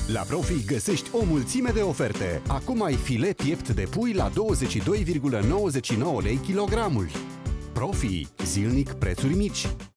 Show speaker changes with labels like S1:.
S1: La Profi găsești o mulțime de oferte. Acum ai filet piept de pui la 22,99 lei kilogramul. Profi, zilnic prețuri mici.